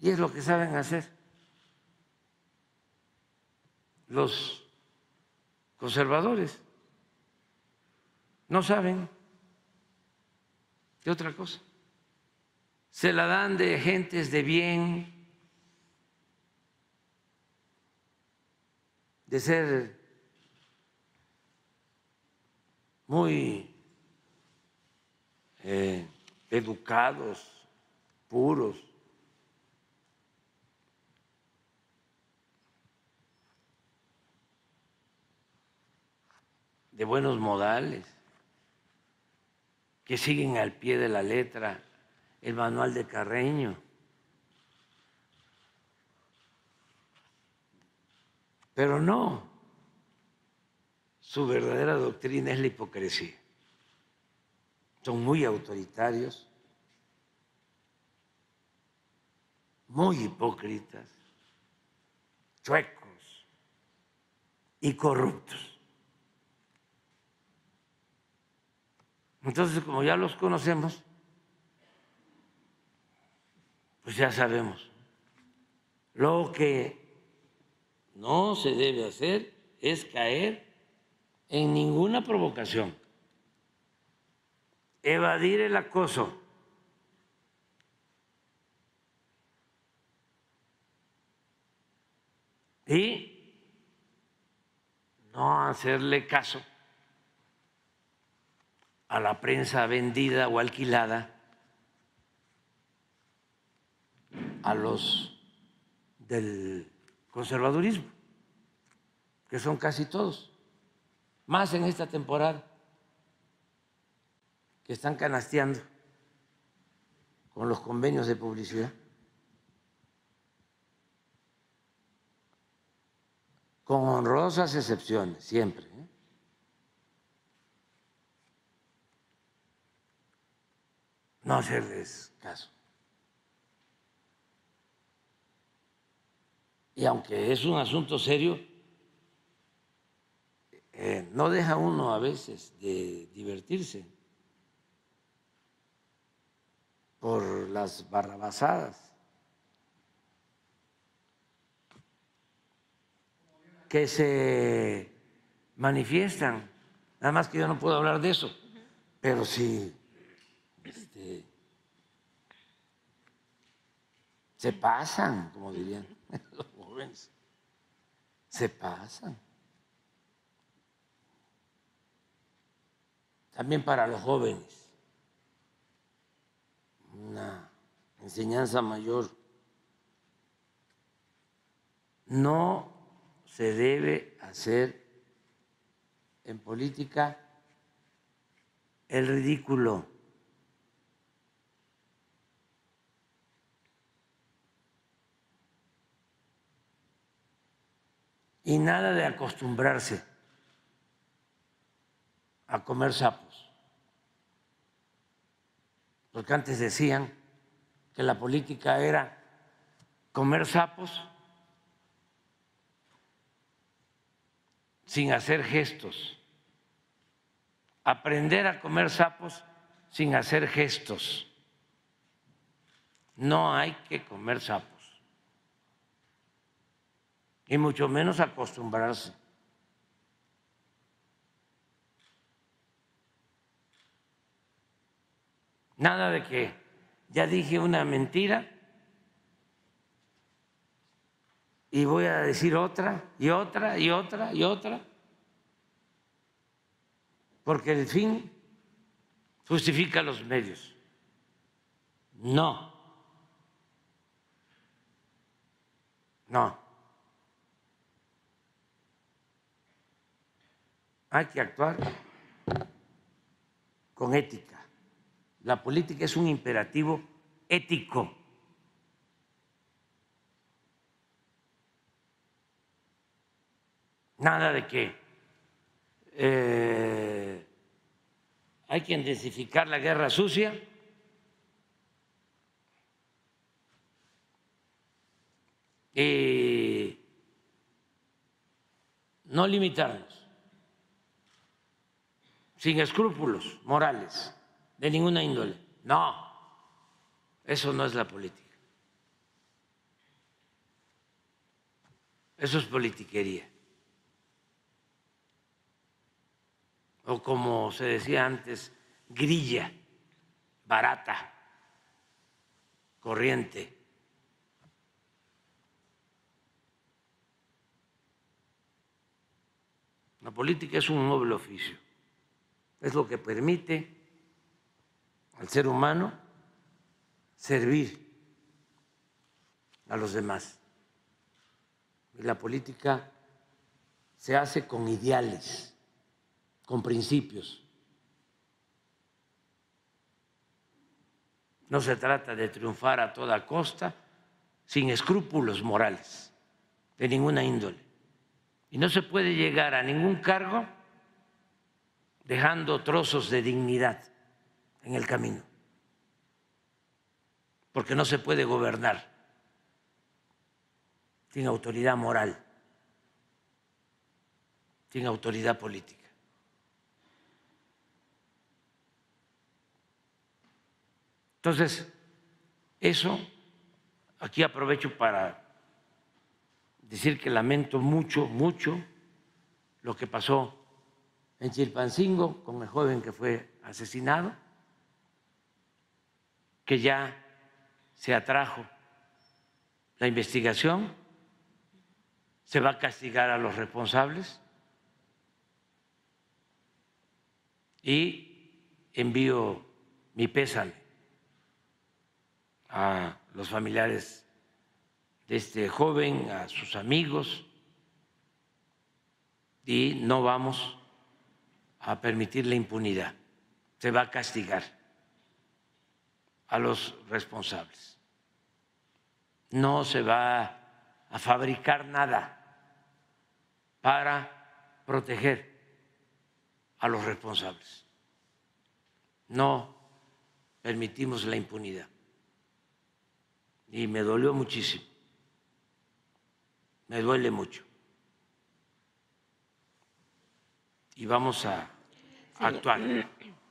Y es lo que saben hacer los conservadores. No saben de otra cosa. Se la dan de gentes de bien, de ser muy educados, puros, de buenos modales, que siguen al pie de la letra el manual de Carreño. Pero no, su verdadera doctrina es la hipocresía. Son muy autoritarios, muy hipócritas, chuecos y corruptos. Entonces, como ya los conocemos, pues ya sabemos. Lo que no se debe hacer es caer en ninguna provocación, evadir el acoso. Y no hacerle caso a la prensa vendida o alquilada, a los del conservadurismo, que son casi todos, más en esta temporada, que están canasteando con los convenios de publicidad, con honrosas excepciones, siempre. No hacerles caso. Y aunque es un asunto serio, no deja uno a veces de divertirse por las barrabasadas que se manifiestan. Nada más que yo no puedo hablar de eso, pero sí se pasan, como dirían los jóvenes, se pasan. También para los jóvenes, una enseñanza mayor. No se debe hacer en política el ridículo. Y nada de acostumbrarse a comer sapos. Porque antes decían que la política era comer sapos sin hacer gestos, aprender a comer sapos sin hacer gestos. No hay que comer sapos, y mucho menos acostumbrarse. Nada de que ya dije una mentira y voy a decir otra y otra y otra y otra, porque el fin justifica los medios. No, no. Hay que actuar con ética. La política es un imperativo ético. Nada de que hay que intensificar la guerra sucia y no limitarnos, sin escrúpulos morales de ninguna índole. No, eso no es la política. Eso es politiquería. O como se decía antes, grilla barata, corriente. La política es un noble oficio, es lo que permite al ser humano servir a los demás. Y la política se hace con ideales, con principios. No se trata de triunfar a toda costa, sin escrúpulos morales de ninguna índole. Y no se puede llegar a ningún cargo dejando trozos de dignidad en el camino, porque no se puede gobernar sin autoridad moral, sin autoridad política. Entonces, eso, aquí aprovecho para decir que lamento mucho, mucho lo que pasó en Chilpancingo con el joven que fue asesinado, que ya se atrajo la investigación, se va a castigar a los responsables y envío mi pésame a los familiares de este joven, a sus amigos, y no vamos a permitir la impunidad. Se va a castigar a los responsables. No se va a fabricar nada para proteger a los responsables. No permitimos la impunidad. Y me dolió muchísimo. Me duele mucho. Y vamos a actuar.